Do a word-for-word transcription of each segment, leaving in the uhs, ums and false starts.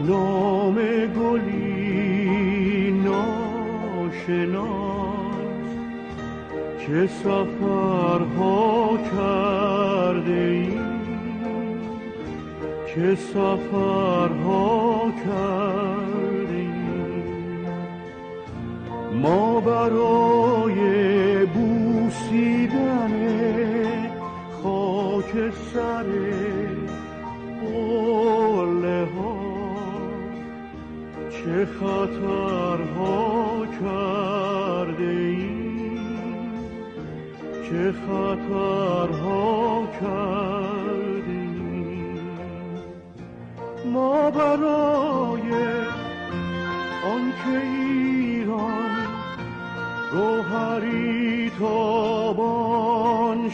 نام گلی ناشناس چه سفرها کرده ایم، چه سفرها کرده ایم. ما برای بوسیدن خاک سر قله ها چه خطرها کرده ایم، چه خطرها کرده ایم. ما برای آنکه ایران گوهری تابان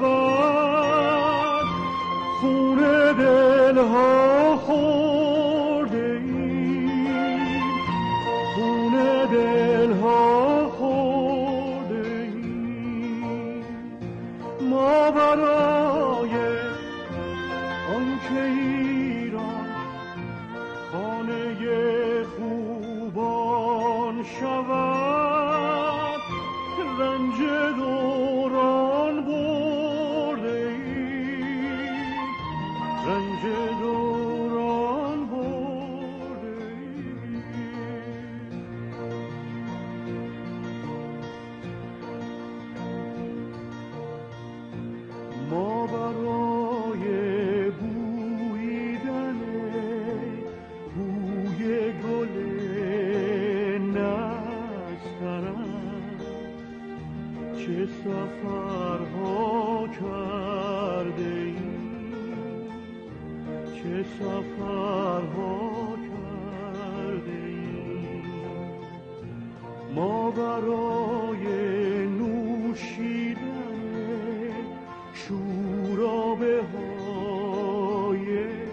شود خون دلها خورده ایم، خون دلها خورده ایم. ما برای آنکه ایران خانه خوبان شود رنج دوران برده ایم، رنج دوران برده ایم. ما برای بویدن بوی گل نسترن چه سفرها کرده ایم، چه سفرها کرده ایم. ما برای نوشیدن شورابه های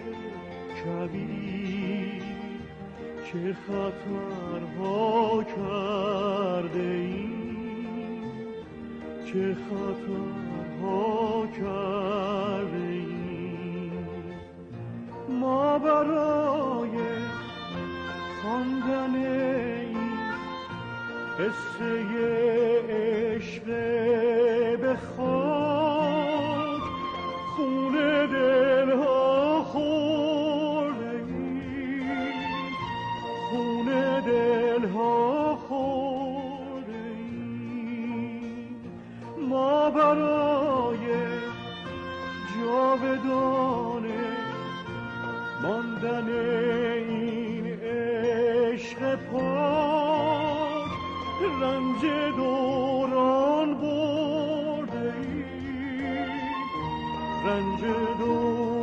کبیر چه خطرها کرده ایم، چه خطرها کرده ایم. ما برای خواندن این قصه عشق به خاک خون دلها خورده ایم، خون دلها خورده ایم. ما برای جاودانه ماندن این عشق پاک رنج دوران برده ایم، رنج دوران